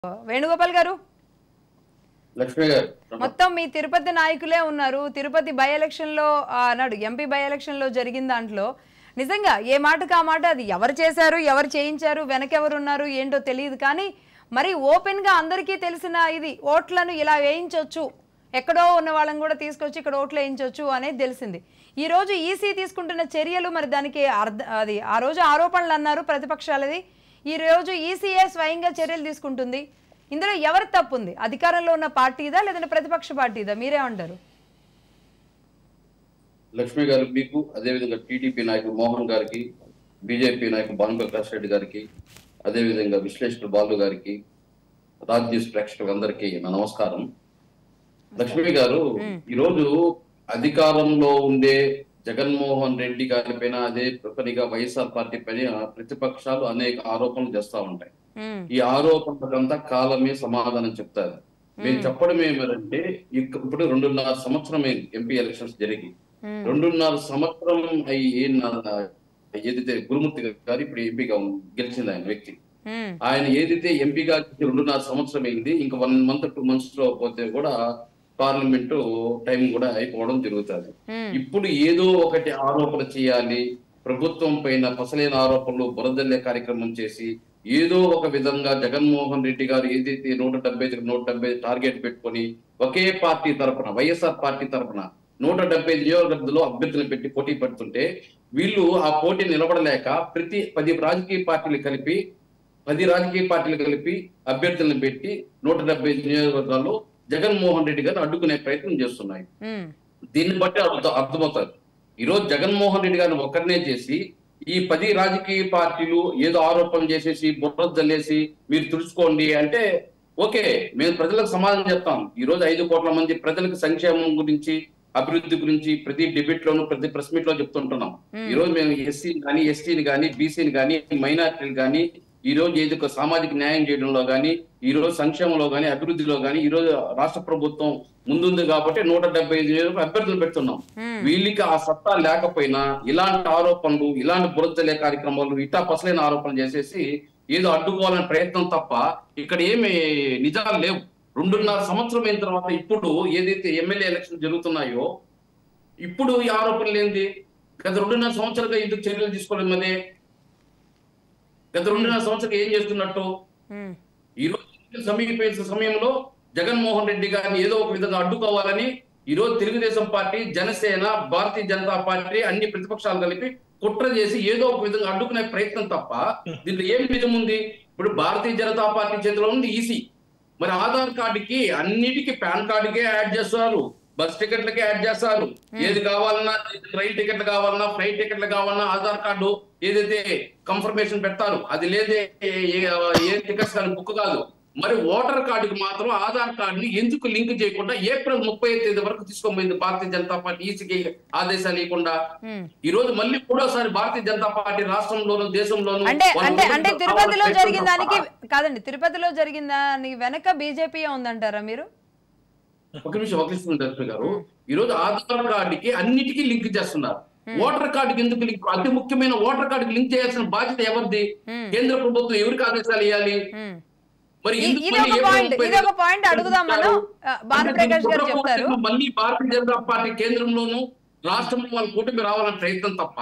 వేణుగోపాల్ గారు లక్ష్మి గారు మొత్తం మీ తిరుపతి నాయకులే ఉన్నారు. తిరుపతి బై ఎలక్షన్ లో అన్నాడు, ఎంపీ బై ఎలక్షన్ లో జరిగిన దాంట్లో నిజంగా ఏ మాటకు ఆ మాట, అది ఎవరు చేశారు, ఎవరు చేయించారు, వెనకెవరు ఉన్నారు ఏంటో తెలియదు. కానీ మరి ఓపెన్ గా అందరికీ తెలిసిన ఇది ఓట్లను ఇలా వేయించవచ్చు, ఎక్కడో ఉన్న వాళ్ళని కూడా తీసుకొచ్చి ఇక్కడ ఓట్లు వేయించవచ్చు అనేది తెలిసింది. ఈ రోజు ఈసీ తీసుకుంటున్న చర్యలు మరి దానికి అది ఆ రోజు ఆరోపణలు అన్నారు ప్రతిపక్షాలది, ఈ రోజు ఈసీఏ స్వయంగా చర్యలు తీసుకుంటుంది. ఇందులో ఎవరి తప్పు ఉంది? అధికారంలో ఉన్న పార్టీదా లేదంటే ప్రతిపక్ష పార్టీదా? మీరేమంటారు? లక్ష్మి గారు, మీకు అదేవిధంగా టీడీపీ నాయకుడు మోహన్ గారికి, బీజేపీ నాయకుడు భానుప్రకాష్ రెడ్డి గారికి, అదేవిధంగా విశ్లేషకుడు బాలు గారికి, రాజ్ న్యూస్ ప్రేక్షకులకు అందరికీ నా నమస్కారం. లక్ష్మి గారు, ఈరోజు అధికారంలో ఉండే జగన్మోహన్ రెడ్డి గారి పైన, అదే పనిగా వైఎస్ఆర్ పార్టీ పైన ప్రతిపక్షాలు అనేక ఆరోపణలు చేస్తా ఉంటాయి. ఈ ఆరోపణలకంతా కాలమే సమాధానం చెప్తారు. మేము చెప్పడం ఏమంటే, ఇప్పుడు 2.5 సంవత్సరం ఎంపీ ఎలక్షన్స్ జరిగి 2.5 సంవత్సరం ఏదైతే గురుమూర్తి గారు ఇప్పుడు ఎంపీగా గెలిచింది ఆయన వ్యక్తి, ఆయన ఏదైతే ఎంపీగా 2.5 సంవత్సరం అయింది, ఇంకా 1 month 2 months లో పోతే కూడా పార్లమెంటు టైం కూడా అయిపోవడం జరుగుతుంది. ఇప్పుడు ఏదో ఒకటి ఆరోపణ చేయాలి, ప్రభుత్వం పైన పసలేని ఆరోపణలు బురదల్లే కార్యక్రమం చేసి ఏదో ఒక విధంగా జగన్మోహన్ రెడ్డి గారు ఏదైతే 170 టార్గెట్ పెట్టుకొని ఒకే పార్టీ తరఫున, వైఎస్ఆర్ పార్టీ తరఫున 170 నియోజకవర్గాల్లో అభ్యర్థులు పెట్టి పోటీ పడుతుంటే, వీళ్ళు ఆ పోటీ నిలబడలేక 10 రాజకీయ పార్టీలు కలిపి అభ్యర్థులను పెట్టి 170 నియోజకవర్గాల్లో జగన్మోహన్ రెడ్డి గారిని అడ్డుకునే ప్రయత్నం చేస్తున్నాయి. దీన్ని బట్టి అర్థమవుతారు. ఈరోజు జగన్మోహన్ రెడ్డి గారిని ఒక్కరినే చేసి ఈ 10 రాజకీయ పార్టీలు ఏదో ఆరోపణ చేసేసి బుర్ర జల్లేసి మీరు తుడుచుకోండి అంటే ఓకే, మేము ప్రజలకు సమాధానం చెప్తాం. ఈ రోజు 5 కోట్ల మంది ప్రజలకు సంక్షేమం గురించి, అభివృద్ధి గురించి ప్రతి డిబేట్ లోను, ప్రతి ప్రెస్ మీట్ లో చెప్తుంటున్నాం. ఈ రోజు మేము ఎస్సీని కానీ, ఎస్టీని కానీ, బీసీని కానీ, మైనార్టీలు కానీ, ఈ రోజు ఏదో సామాజిక న్యాయం చేయడంలో కానీ, ఈ రోజు సంక్షేమంలో కానీ, అభివృద్ధిలో కానీ ఈ రోజు రాష్ట్ర ప్రభుత్వం ముందుంది కాబట్టి 175 అభ్యర్థులు పెడుతున్నాం. వీళ్ళకి ఆ సత్తా లేకపోయినా ఇలాంటి ఆరోపణలు, ఇలాంటి బురదలే కార్యక్రమాలు, ఇట్టా పసలైన ఆరోపణలు చేసేసి ఏదో అడ్డుకోవాలనే ప్రయత్నం తప్ప ఇక్కడ ఏమి నిజాలు లేవు. 2.5 సంవత్సరం అయిన తర్వాత ఇప్పుడు ఏదైతే ఎమ్మెల్యే ఎలక్షన్ జరుగుతున్నాయో ఇప్పుడు ఈ ఆరోపణలు ఏంది? గత 2.5 సంవత్సరాలుగా ఎందుకు చర్యలు తీసుకోలేదు? మరి గత 2.5 సంవత్సరాలు ఏం చేస్తున్నట్టు? ఈ రోజు సమీపించిన సమయంలో జగన్మోహన్ రెడ్డి గారిని ఏదో ఒక విధంగా అడ్డుకోవాలని ఈ రోజు తెలుగుదేశం పార్టీ, జనసేన, భారతీయ జనతా పార్టీ అన్ని ప్రతిపక్షాలు కలిపి కుట్ర చేసి ఏదో ఒక విధంగా అడ్డుకునే ప్రయత్నం తప్ప దీంట్లో ఏం నిజం ఉంది? ఇప్పుడు భారతీయ జనతా పార్టీ చేతిలో ఉంది ఈసీ. మరి ఆధార్ కార్డుకి అన్నిటికీ పాన్ కార్డుకే యాడ్ చేస్తున్నారు, బస్ టికెట్లకే యాడ్ చేస్తారు. ఏది కావాలన్నా, రైల్ టికెట్లు కావాలన్నా, ఫ్లైట్ టికెట్లు కావాలన్నా ఆధార్ కార్డు ఏదైతే కన్ఫర్మేషన్ పెడతారు, అది లేదే ఏ టికెట్స్ కానీ బుక్ కాదు. మరి ఓటర్ కార్డుకి మాత్రం ఆధార్ కార్డుని ఎందుకు లింక్ చేయకుండా April 31 వరకు తీసుకోబోయింది భారతీయ జనతా పార్టీ, ఈసీకి ఆదేశాలు ఇవ్వకుండా? ఈ రోజు మళ్ళీ 3వసారి భారతీయ జనతా పార్టీ రాష్ట్రంలోను, దేశంలోను అంటే తిరుపతిలో జరిగిన దానికి కాదండి, తిరుపతిలో జరిగిన దానికి వెనక బీజేపీ ఉందంటారా మీరు? ఒక నిమిషం డాక్టర్ గారు, ఈ రోజు ఆధార్ కార్డుకి అన్నిటికీ లింక్ చేస్తున్నారు. ఓటర్ కార్డుకి ఎందుకు లింక్? అతి ముఖ్యమైన ఓటర్ కార్డుకి లింక్ చేయాల్సిన బాధ్యత ఎవరిది? కేంద్ర ప్రభుత్వం ఎవరికి ఆదేశాలు ఇవ్వాలి? మరి పాయింట్ అడుగుదాం మనం. భానుప్రకాష్ గారు చెప్తారు మళ్ళీ భారతీయ జనతా పార్టీ కేంద్రంలోను రాష్ట్రంలో వాళ్ళ కూటమి రావాలని ప్రయత్నం తప్ప.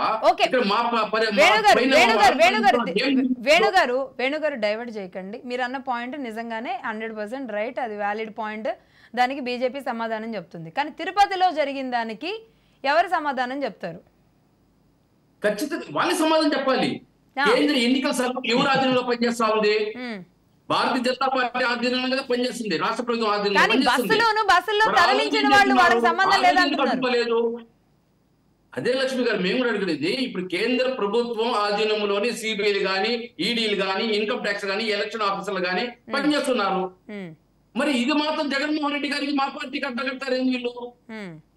వేణుగారు డైవర్ట్ చేయకండి. మీరు అన్న పాయింట్ నిజంగానే 100% రైట్, అది వ్యాలిడ్ పాయింట్. దానికి బీజేపీ సమాధానం చెప్తుంది. కానీ తిరుపతిలో జరిగిన దానికి ఎవరు సమాధానం చెప్తారు? ఖచ్చితంగా వాళ్ళే సమాధానం చెప్పాలి. కేంద్ర ఎన్నికల సంఘం ఎవరు ఆధీనంలో పనిచేస్తా ఉంది? భారతీయ జనతా పార్టీ ఆధీనంలో పనిచేస్తుంది, రాష్ట్ర ప్రభుత్వం ఆధీనంలో. అదే లక్ష్మి గారు, మేము కూడా అడిగేది ఇప్పుడు కేంద్ర ప్రభుత్వం ఆధీనంలోని సిబిఐలు కానీ, ఈడీలు కానీ, ఇన్కమ్ ట్యాక్స్ కానీ, ఎలక్షన్ ఆఫీసర్లు కానీ పనిచేస్తున్నారు. మరి ఇది మాత్రం జగన్మోహన్ రెడ్డి గారికి, మా పార్టీకి అడ్డగడతారేంది వీళ్ళు?